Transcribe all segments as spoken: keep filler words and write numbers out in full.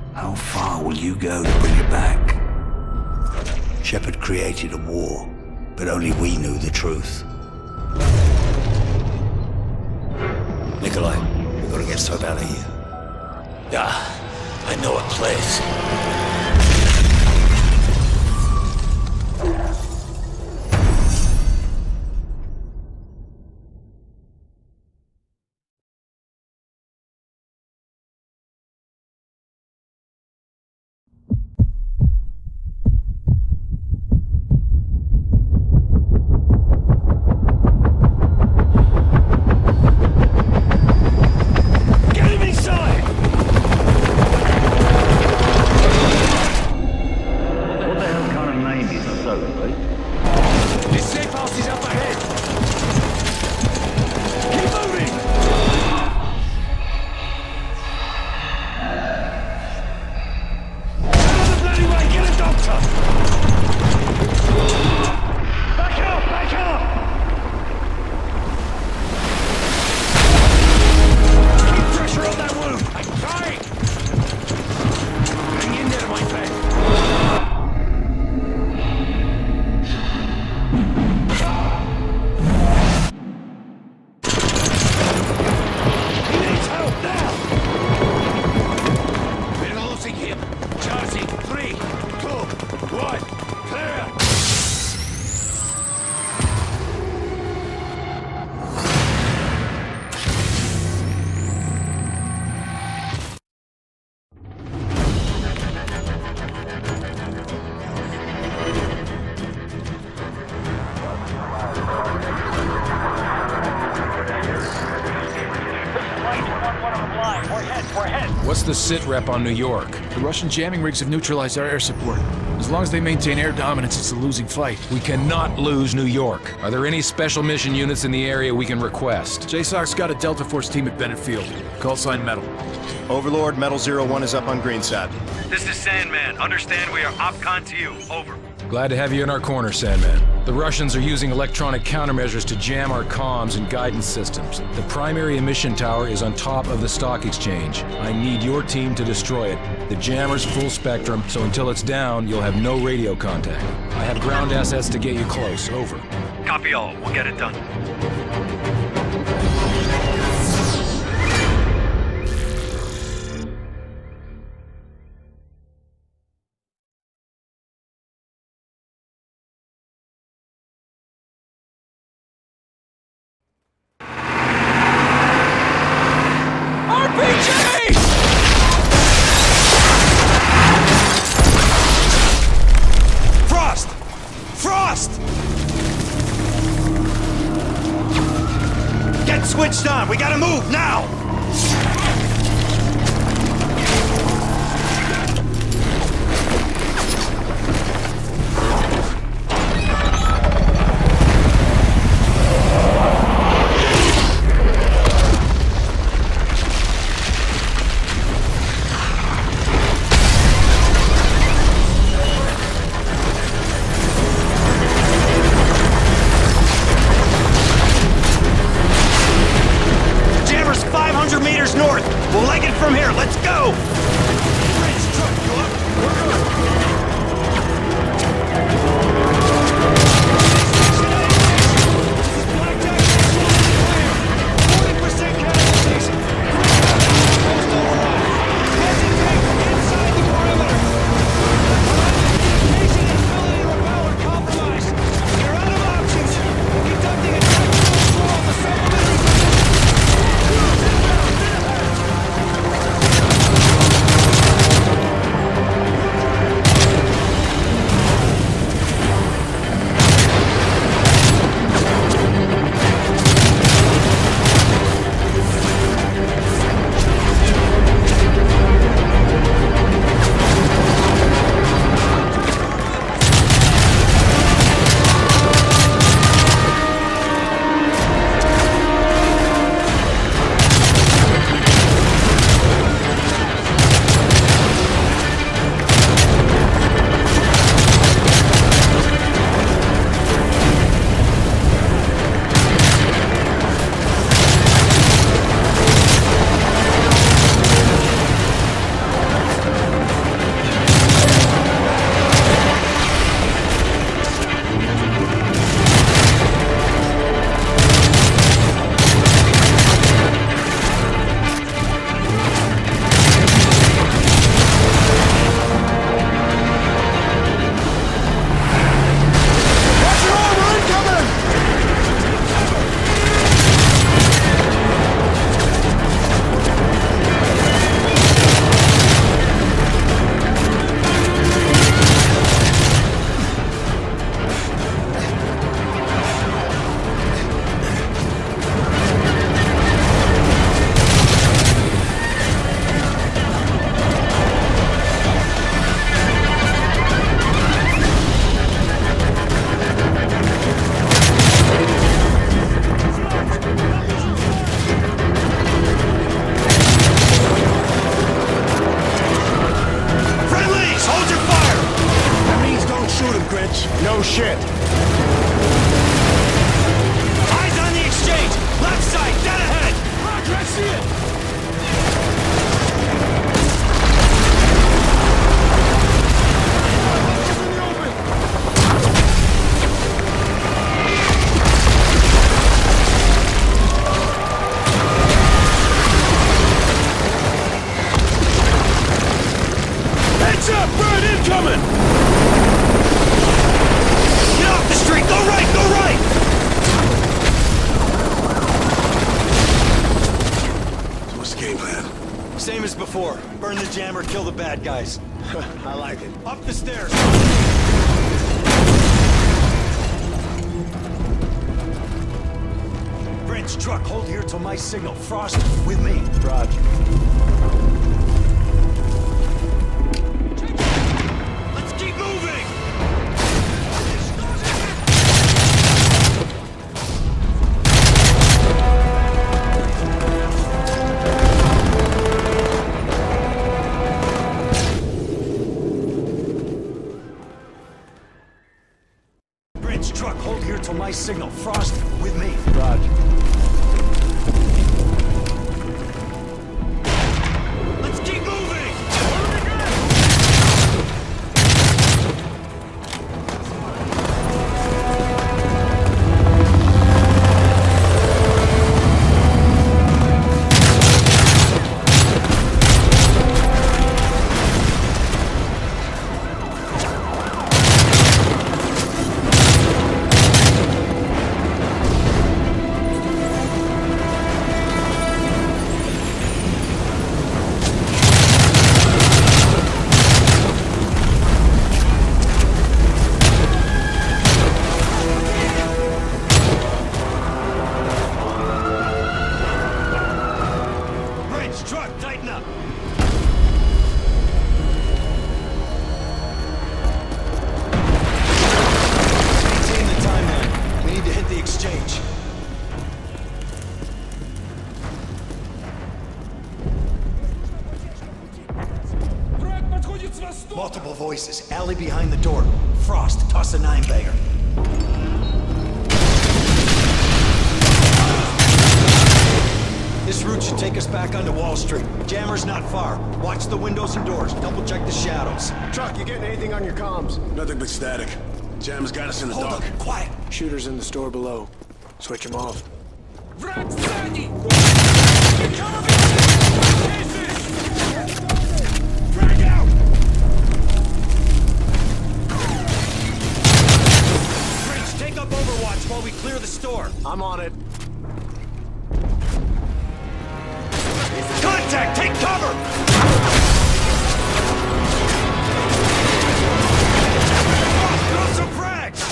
How far will you go to bring it back? Shepard created a war, but only we knew the truth. Nikolai, we've got to get Soap out of here. Ah, I know a place. What's the sit rep on New York? The Russian jamming rigs have neutralized our air support. As long as they maintain air dominance, it's a losing fight. We cannot lose New York. Are there any special mission units in the area we can request? J SOC's got a Delta Force team at Bennett Field. Call sign Metal. Overlord, Metal Zero One is up on Greenside. This is Sandman. Understand we are OpCon to you. Over. Glad to have you in our corner, Sandman. The Russians are using electronic countermeasures to jam our comms and guidance systems. The primary emission tower is on top of the stock exchange. I need your team to destroy it. The jammer's full spectrum, so until it's down, you'll have no radio contact. I have ground assets to get you close. Over. Copy all. We'll get it done. No shit. Eyes on the exchange! Left side, dead ahead! Roger, I see it! Heads up! Bird incoming! Get off the street! Go right! Go right! So what's the game plan? Same as before. Burn the jammer, kill the bad guys. I like it. Up the stairs! Brent's truck, hold here till my signal. Frost, with me. Roger. Let's keep moving! Brent's truck, hold here till my signal. Frost, with me. Roger. Let's keep moving! Multiple voices. Alley behind the door. Frost, toss a nine-bagger. This route should take us back onto Wall Street. Jammer's not far. Watch the windows and doors. Double-check the shadows. Chuck, you getting anything on your comms? Nothing but static. Jam's got us in the Hold dark. up. Quiet. Shooters in the store below. Switch them off. Враг сзади! Drag out! Grace, take up Overwatch while we clear the store. I'm on it. Contact! Take cover! Throw some frags!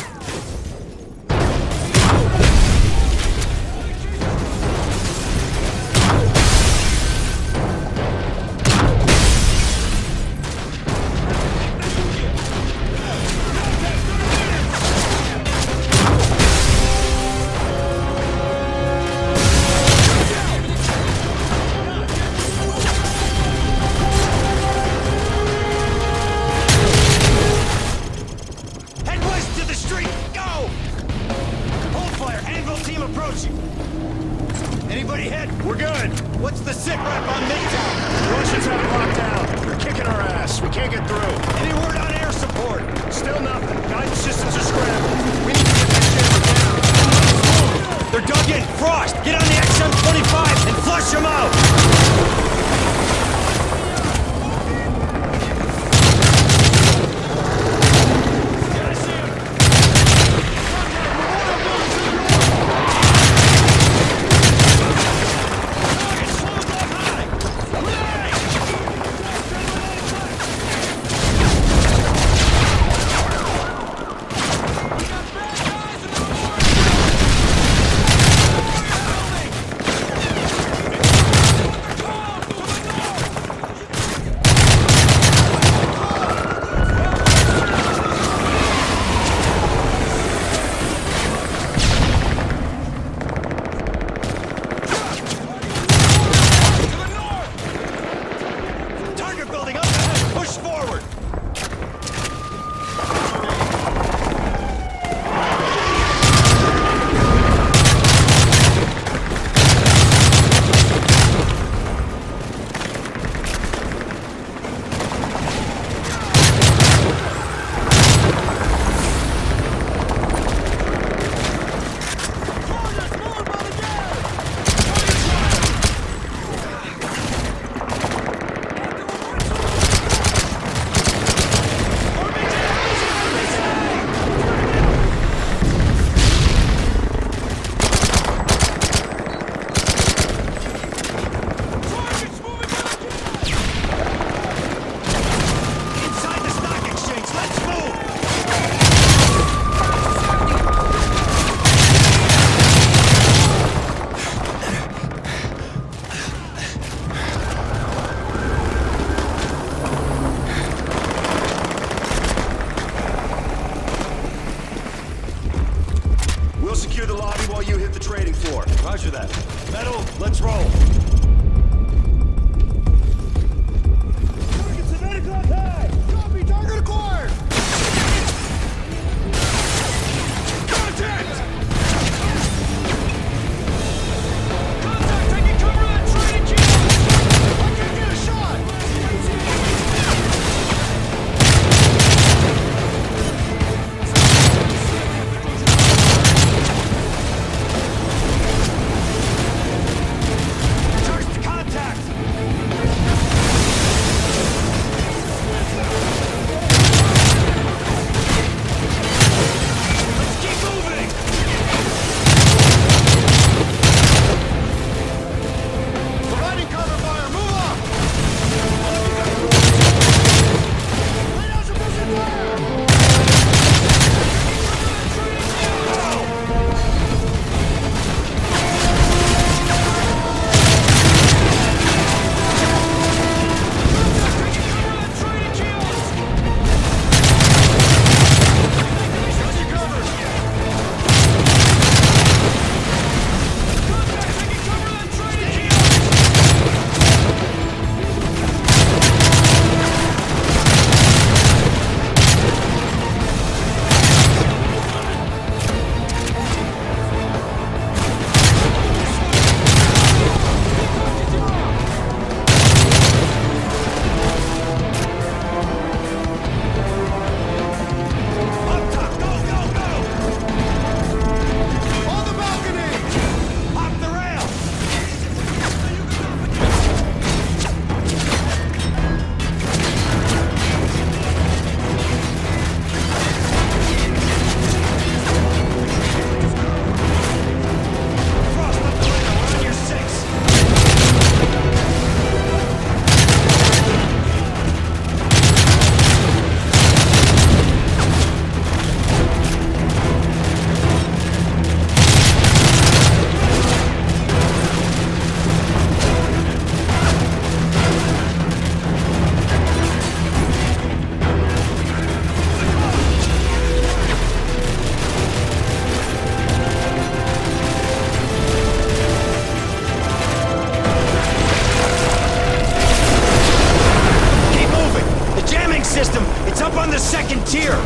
system. It's up on the second tier.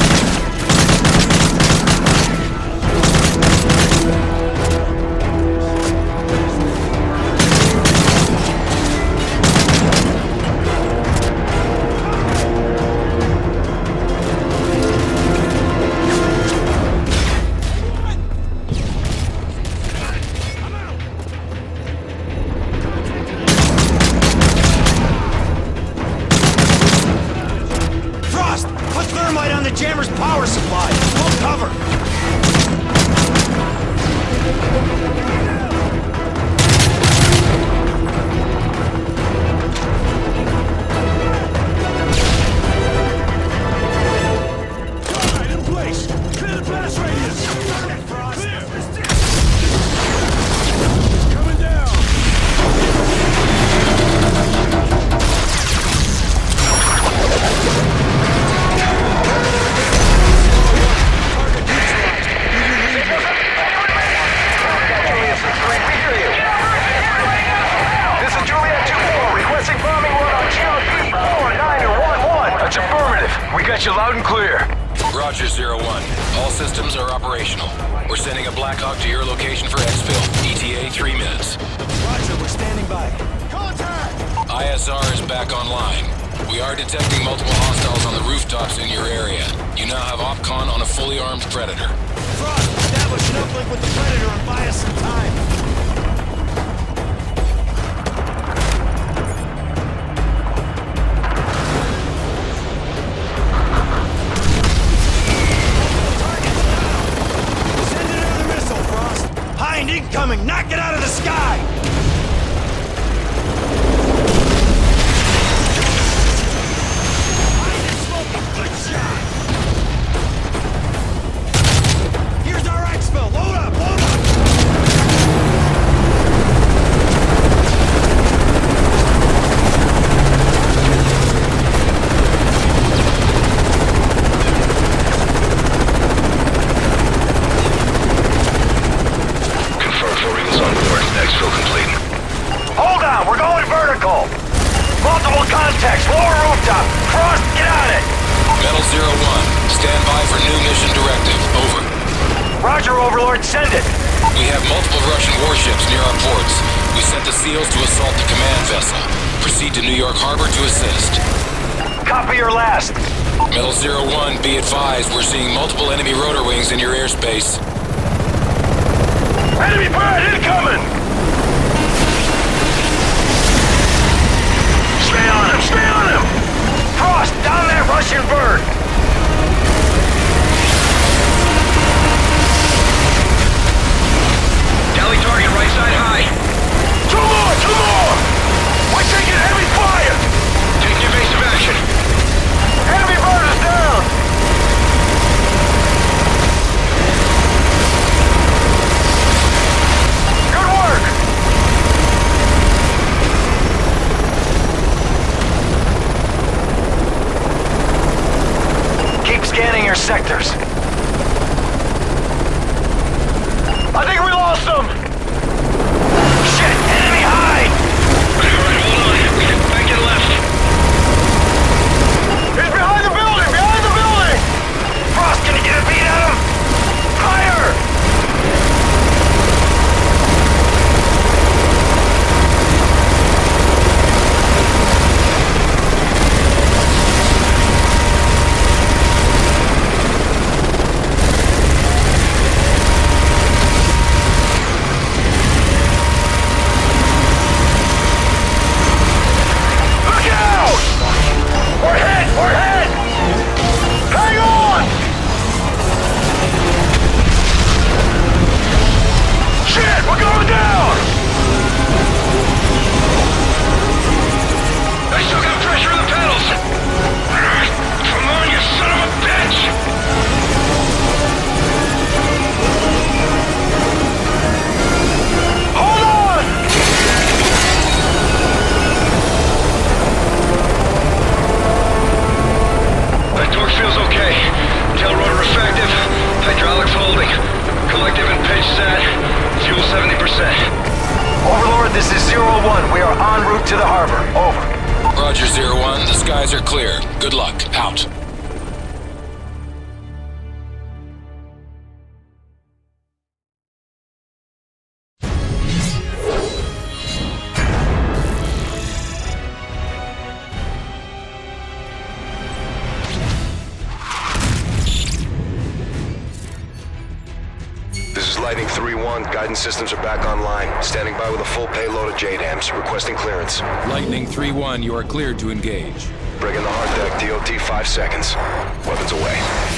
Jammer's power supply. We'll cover. All right, in place. Clear the blast radius. Clear. It's coming down. That's affirmative. We got you loud and clear. Roger, Zero One. All systems are operational. We're sending a Black Hawk to your location for exfil. E T A, three minutes. Roger, we're standing by. Contact! I S R is back online. We are detecting multiple hostiles on the rooftops in your area. You now have OpCon on a fully armed Predator. Frost, establish an uplink with the Predator and buy us some time. Incoming! Knock it out of the sky! Behind it, smoking! Good shot! Here's our exfil! Load up! Load up! Exfil complete. Hold on, we're going vertical. Multiple contacts, lower rooftop. Frost, get on it. Metal Zero One, stand by for new mission directive. Over. Roger, Overlord, send it. We have multiple Russian warships near our ports. We sent the SEALs to assault the command vessel. Proceed to New York Harbor to assist. Copy your last. Metal Zero One, be advised, we're seeing multiple enemy rotor wings in your airspace. Enemy bird incoming! Stay on him! Stay on him! Frost, down that Russian bird! Tally target right side high. Two more! Two more! We're taking heavy fire! Taking evasive action. Enemy bird is down! Good work! Keep scanning your sectors. I think we lost them! Shit! Enemy hide! Alright, hold on. We can back and left. He's behind the building! Behind the building! Frost, can you get a beat at him? Fire! guys are clear. Good luck. Out. Lightning three one, guidance systems are back online. Standing by with a full payload of J DAMs, requesting clearance. Lightning three one, you are cleared to engage. Bring in the hard deck, D O T five seconds. Weapons away.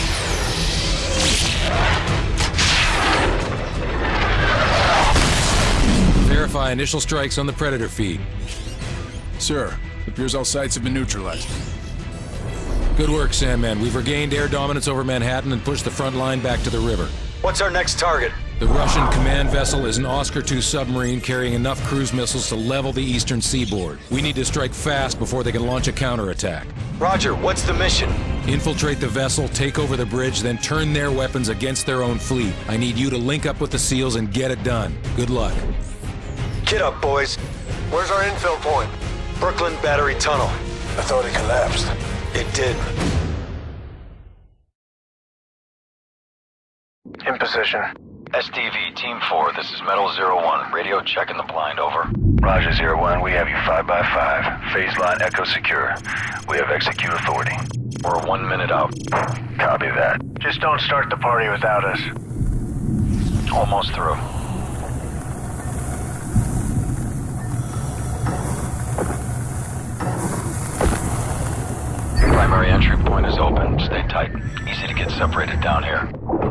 Verify initial strikes on the Predator feed. Sir, it appears all sites have been neutralized. Good work, Sandman. We've regained air dominance over Manhattan and pushed the front line back to the river. What's our next target? The Russian command vessel is an Oscar two submarine carrying enough cruise missiles to level the eastern seaboard. We need to strike fast before they can launch a counterattack. Roger, what's the mission? Infiltrate the vessel, take over the bridge, then turn their weapons against their own fleet. I need you to link up with the SEALs and get it done. Good luck. Get up, boys. Where's our infill point? Brooklyn Battery Tunnel. I thought it collapsed. It did. In position. S T V, Team four, this is Metal zero one. Radio checking the blind, over. Roger, zero one, we have you five by five. Phase line echo secure. We have execute authority. We're one minute out. Copy that. Just don't start the party without us. Almost through. Primary entry point is open. Stay tight. Easy to get separated down here.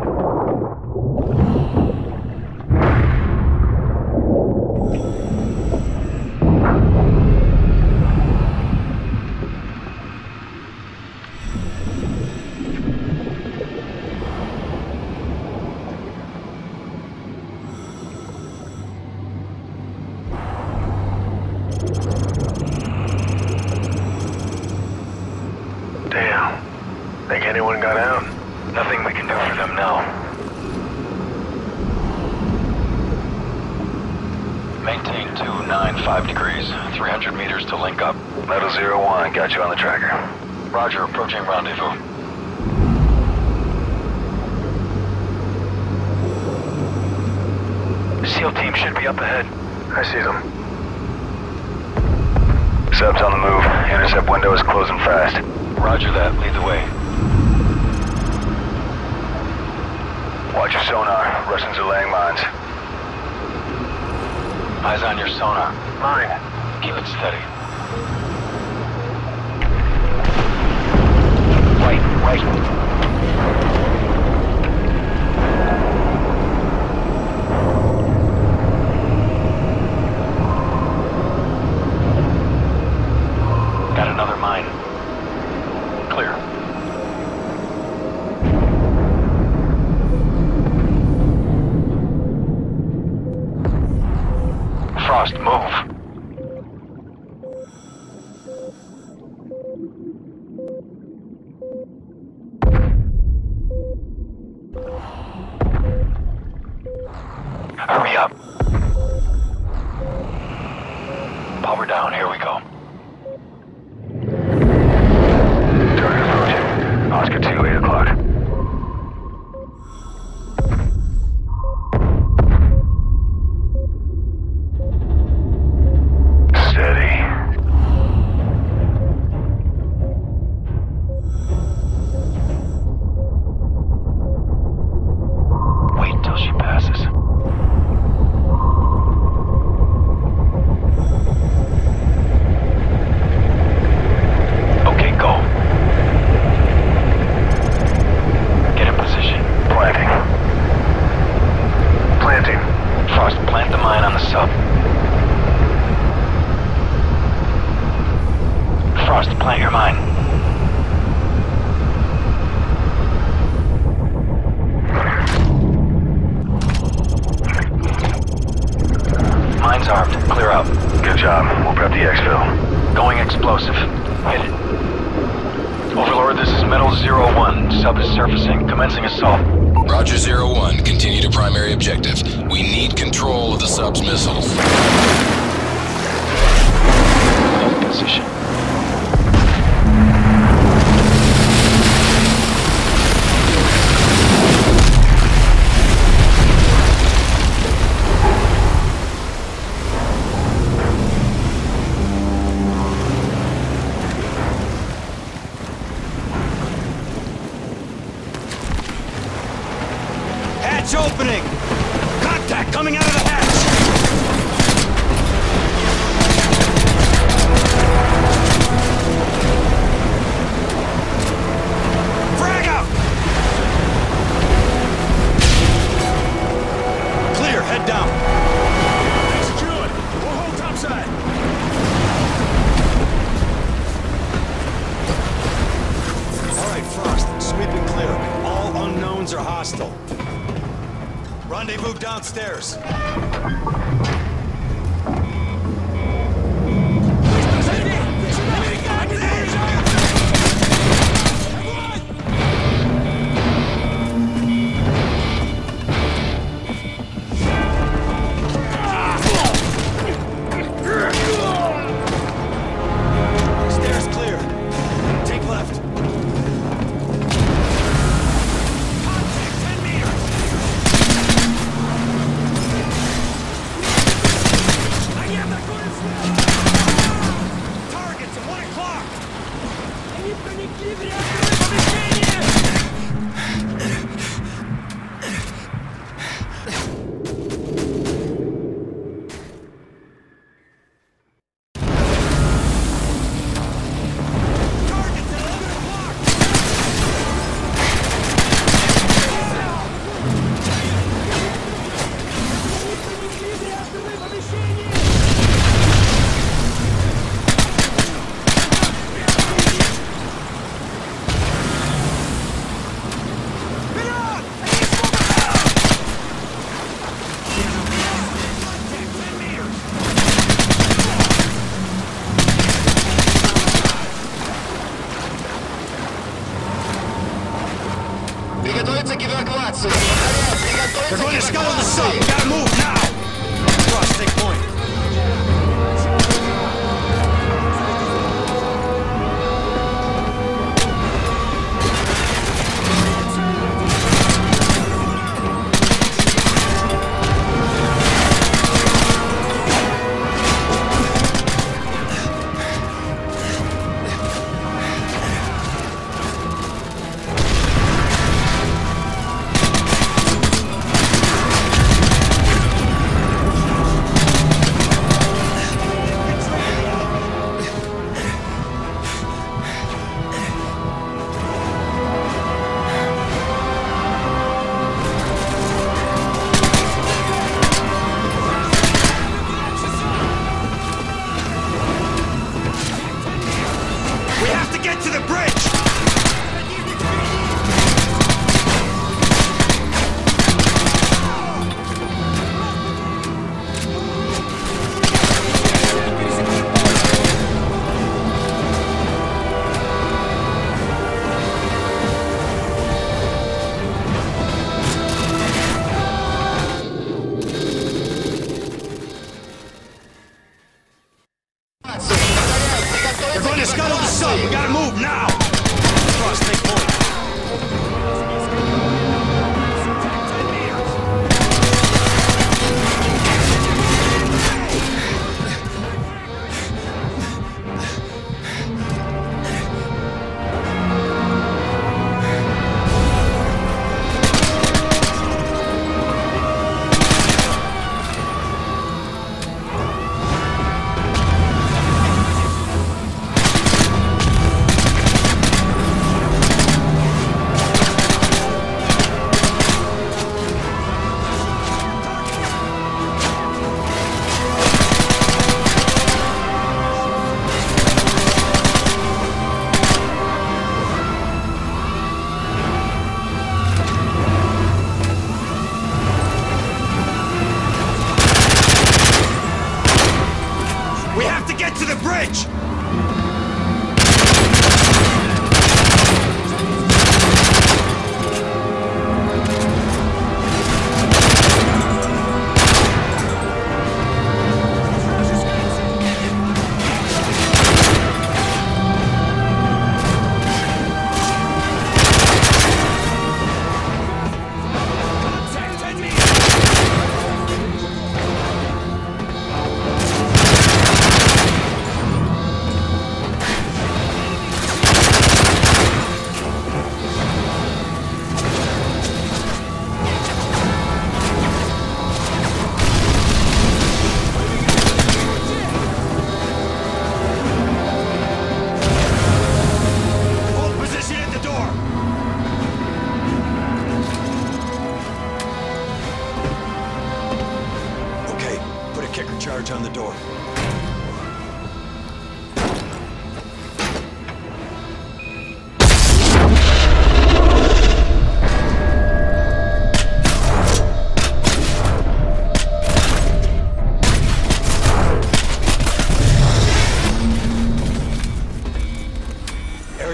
Damn. Think anyone got out? Nothing we can do for them now. Maintain two nine five degrees. three hundred meters to link up. Metal zero one, got you on the tracker. Roger, approaching rendezvous. SEAL team should be up ahead. I see them. Sub's on the move. Intercept window is closing fast. Roger that. Lead the way. Watch your sonar. Russians are laying mines. Eyes on your sonar. Mine. Keep it steady. Right, right. Got another mine. Clear. Frost, move. Hurry up. Power down, here we go. Target approaching. Oscar two, eight o'clock. Steady. Wait till she passes. Okay, go. Get in position. Planting. Planting. Frost, plant the mine on the sub. Frost, plant your mine. Mine's armed. Clear out. Good job. We'll prep the exfil. Going explosive. Hit it. Overlord, this is Metal zero one. Sub is surfacing. Commencing assault. Roger, zero one. Continue to primary objective. We need control of the sub's missiles. Hold position. Hatch opening! Contact coming out of the hatch! Frag out! Clear, head down. Secured. We'll hold topside. All right, Frost. Sweep and clear. All unknowns are hostile. Rendezvous downstairs. Stairs clear. Take left. Contact ten meters. Targets at one o'clock. Targets at eleven o'clock. They're going to scuttle the sub. We gotta move now. Frost, take point.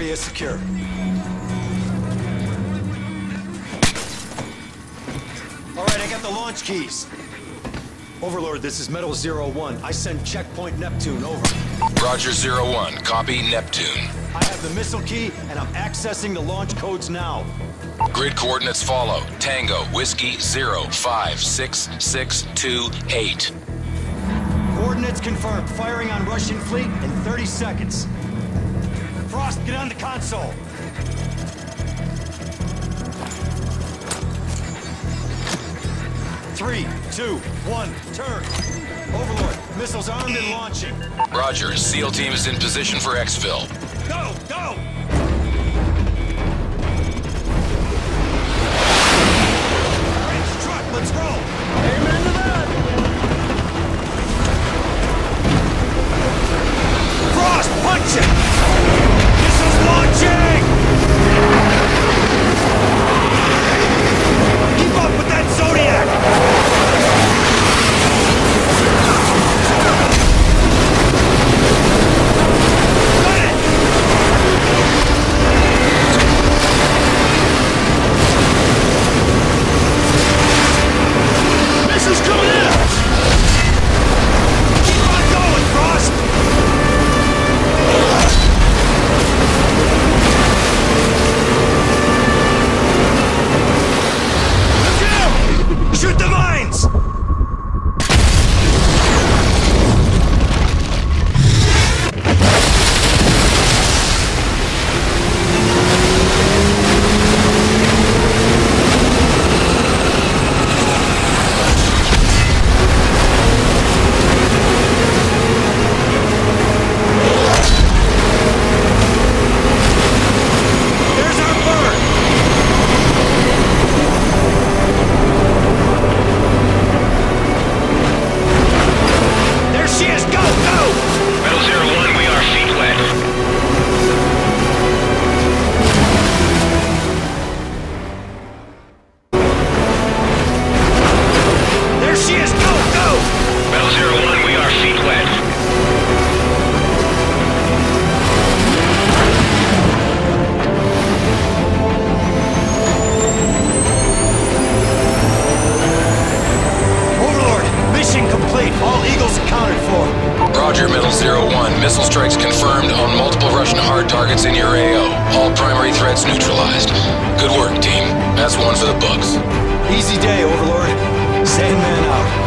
area is secure. All right, I got the launch keys. Overlord, this is Metal Zero One. I send checkpoint Neptune, over. Roger, Zero One. Copy, Neptune. I have the missile key, and I'm accessing the launch codes now. Grid coordinates follow. Tango, Whiskey, zero, five, six, six, two, eight. Coordinates confirmed. Firing on Russian fleet in thirty seconds. Frost, get on the console. Three, two, one, turn. Overlord, missiles armed and launching. Roger, SEAL team is in position for exfil. Go, go! Bridge truck, let's roll! Amen to that! Frost, punch it! Missiles launching! Keep up with that Zodiac! Missile strikes confirmed on multiple Russian hard targets in your A O. All primary threats neutralized. Good work, team. That's one for the books. Easy day, Overlord. Sandman out.